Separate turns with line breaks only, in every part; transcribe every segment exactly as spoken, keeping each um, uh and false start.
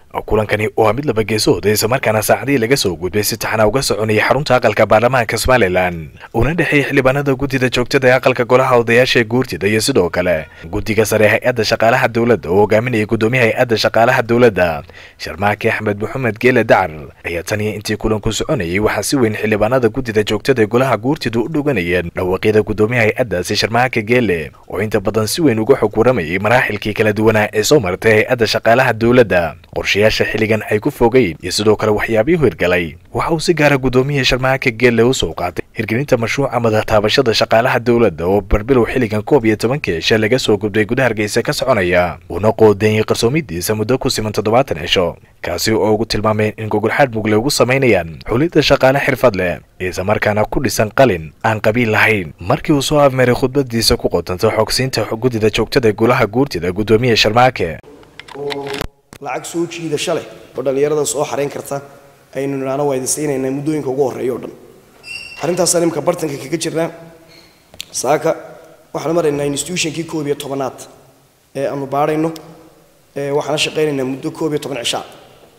kulankani waa mid laba geesood isla markaana saacadii laga soo gudbay si taxana uga soconaya xarunta aqalka baarlamaanka Somaliland una dhaxay xildhibaanada gudida joogtada ee aqalka golaha odayaasha guurtida iyo sidoo kale gudiga sare hay'adda shaqaalaha dawladda oo hogaaminaya gudoomiyaha hay'adda shaqaalaha dawladda Sharmaake Axmed Maxamed Geele Dacar ayaa tani intii kulanku soconayay waxa si weyn xildhibaanada gudida joogtada ee golaha guurtida u dhuganayeen dhawaaqida gudoomiyaha hay'addaasi Sharmaake Geele oo inta badan si weyn uga xog waramayay maraaxilkii kala duwanaa ee soo martay hay'adda shaqaalaha dawladda qorshayaasha xiligan ay ku fogeeyeen iyo sidoo kale waxyaabihii hirgalay waxa uu si gaar ah gudoomiyaha Sharmaake Geele u soo qaatay hirgelinta mashruuca madax taabashada shaqaalaha dawladda oo barbilow xiligan koob iyo toban cisho laga soo gudbay gudaha Hargeysa ka soconaya una qoodeen qarsoomidiisa muddo ku siman toddobaatan cisho kaasi oo ugu tilmaameen in gogol xad mug lagu sameynayaan xulida shaqaale xirfad leh isla markaana ku dhisan qalin aan qabiil lahayn markii uu soo afmeeray khudbadiisa ku qotanta xogsiinta gudida joogtada golaha guurtida gudoomiyaha Sharmaake
lacag soo jiidasho leh oo dhalinyarada soo xareyn karta aynu niraano waydiisaynayna muddooyinka ugu horeeyo oo dhan arrintaas salimka bartanka kaga jirnaa saaka waxaan maraynaa institutionkii koob iyo tobanaad ee aanu baarayno ee waxaan shaqaynaynaa muddo koob iyo toban cisho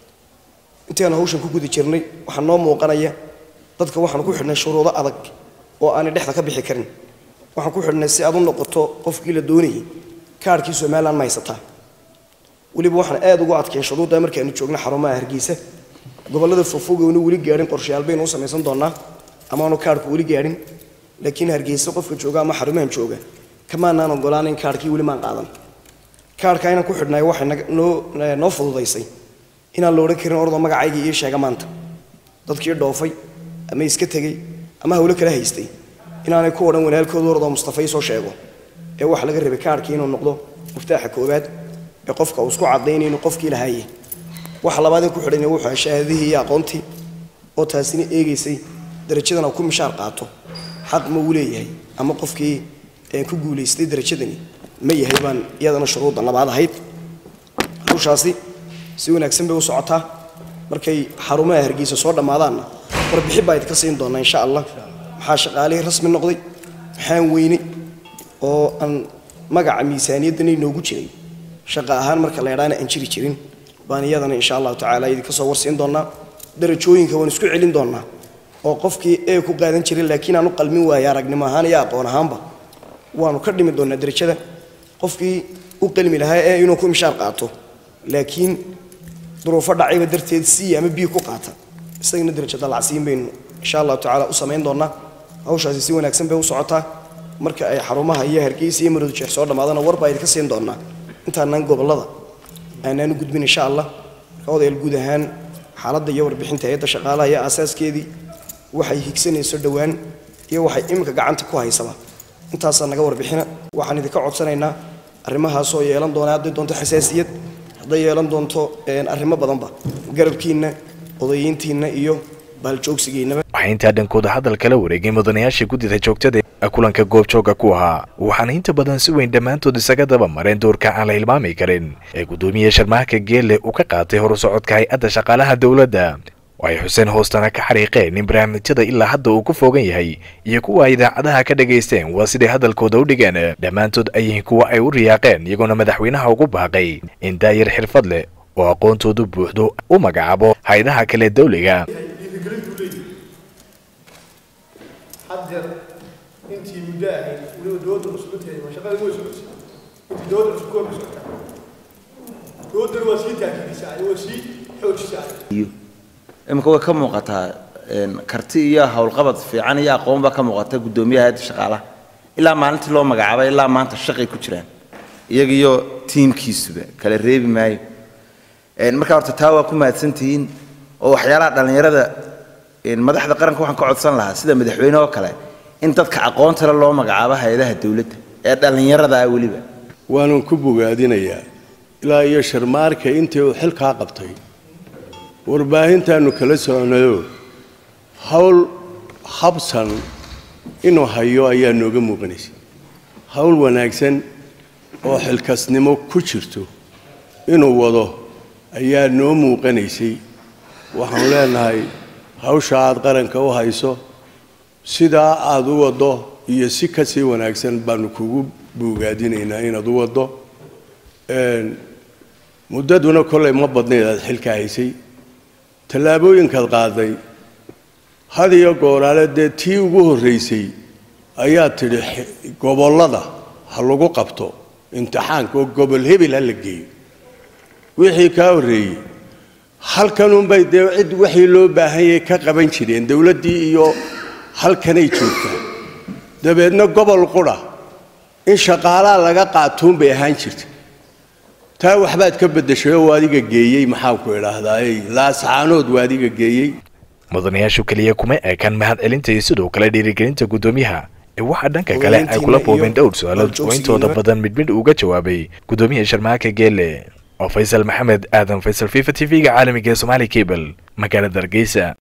intaan hawshan ku gudi jirnay waxaan noo muuqanaya dadka waxaan ku xidhnay shuruudo adag oo aan dhexda ka bixi karin waxaan ku xidhnay si aad u noqoto qofkii la doonayay kaarkii Soomaaliland ma haysataa waliba waxaan aad ugu adkeyn shuruuda markaanu joogno xarumaha Hargeysa gobolada fogfog oo wali gaarin qorshayaal baynu samaysan doonaa ama aanu kaarku wali gaarin laakiin Hargeysa qofka jooga ama xarumahan jooga kama aan ogolaanin kaarkii wali maan qaadan kaarka ayna ku xidhnay waxay noo noo fududaysay inaan la oran karin ordo magacayga iyo sheega maanta dadkii dhoofay ama iska tagay ama hawlo kala haystay inaanay ku oran walaalkooda ordo Mustafa soo sheego ee wax laga rabay kaarkii inuu noqdo muftaaxa koobaad ee qofka uu isku cadeynay inuu qofkii lahaayay waxa labaad ku xidhan wuxuu shahaadihii iyo aqoontii oo taasina eegaysay darajadana ku mishaar qaato xaq ma u leeyahay ama qofkii ee ku guuleystay darajadani ma yahay baan iyadana shuruuda labaad ahayd hawshaasi si wanaagsan bay u socotaa markay xarumaha Hargeysa soo dhamaadaan warbixin baa idinka siin doonaa insha Allah maxaa shaqaale rasmi noqday waxaan weynay oo aan magaca miisaaniyadani noogu jiray shaqa ahaan marka la yiraahdo aan jiri jirin baan iyadana insha Allah taala idinka soo warsiin doonaa darajooyinka waan isku celin doonaa oo qofkii ee ku qaadan jiray laakiin aanu qalmin waaya aragnimo ahaan iyo aqoon ahaanba waanu ka dhimi doonaa darajada qofkii u qalmi lahaa ee inuu ku mishaar qaato laakiin duruufo dhacayba darteed si ama bi ku qaata isagana darajada lacsiin baynu insha Allah taala u sameyn doonaa hawshaasi si wanaagsan bay u socotaa marka ay xarumaha iyo Hargeysa iyo Maroodi Jeex soo dhamaadana warba idinka siin doonaa intaan gobolada aanan gudbin insha Allah odayaal guud ahaan xaaladda iyo warbixinta hay'adda shaqaalaha iyo asaaskeedii waxay higsanayso dhawaan iyo waxay imka gacanta ku haysaba intaas naga warbixina waxaan idinka codsanaynaa arrimahaas oo yeelan doona haddii doonto xasaasiyad haddii yeelan doonto arrimo badanba garabkiina odayiintiina iyo baljoogsigeena
waxay inta dhankooda hadal kala wareegay mudanayaasha gudida joogtada kulanka goobjooga ku ahaa waxaana inta badan si weyn dhamaantood isaga daba mareen doorka aan la hilmaami karin ee gudoomiyaha Sharmaake Geele uu ka qaatay hor u socodka hay'adda shaqaalaha dawladda way Xuseen hoostana ka xariiqeen in barnaamijyada ilaa hadda uu ku fogan yahay iyo kuwa idaacadaha ka dhageysteen waa sidii hadalkooda u dhigeen dhamaantood ay kuwa ay u riyaaqeen iyagoo madaxweynaha ugu baaqay in daayir xirfad leh oo aqoontoodu buuxdo u magacaabo hay'adaha kale dawliga
intii muddo ahayd waliba dowladda cusubteeda ma shaqada way socotay intii dowladda cusub koob socotay dowladda waa sii taakidisay waa sii xoojisay
imka way ka muuqataa karti iyo hawlqabad fiican iyo aqoon ba ka muuqata gudoomiyaha hay'adda shaqaalaha ilaa maalintii loo magacaabay ilaa maanta shaqay ku jiraan iyaga iyo tiimkiisuba kala reebi maayo marka horta taa waa ku mahadsantihiin oo waxyaalaha dhalinyarada madaxda qaranka waxaan ka codsan lahaa sida madaxweynaha oo kale in dadka aqoonta loo magacaabo hay'adaha dawladda ee dhalinyarada waliba
waanu ku bogaadinayaa ilaa iyo Sharmaake intii uu xilka qabtay warbaahintaanu kala soconayo hawl habsan inuu hayo ayaa nooga muuqanaysa hawl wanaagsan oo xilkasnimo ku jirto inuu wado ayaa noo muuqanaysay waxaan leenahay hawsha aad qaranka u hayso sida aad u wado iyo si ka sii wanaagsan baanu kugu bogaadinaynaa inaad u wado een muddaduna kollay ma badnayd aad xilka haysay tallaabooyinkaad qaaday had iyo gooraale dee tii ugu horraysay ayaa tidhi gobollada ha lagu qabto imtixaanka oo gobol hebel ha la geeyo wixii kaa horreeyey halkanunbay dee cid wixii loo baahanyay ka qaban jireen dowladdii iyo halkanay joogtaa dabeedna gobol qudha in shaqaalaha laga qaatuun bay ahaan jirta taa waxbaad ka beddeshay oo adiga geeyey maxaan ku idhaahdaa laascaanood waa adiga geeyey
mudanayaashu kaliya kuma eekan mahadcelinta iyo sidoo kale dhiirigelinta guddoomiyaha ee waxaa dhanka kale ay kula boobeen dhowr su-aalood oo intooda badan mid mid uga jawaabay guddoomiyaha Sharmaake Geelle oo Faysal Maxamed Aadan Faysal FIFA T V-ga caalamiga ee Somali Cable magaalada Hargeysa.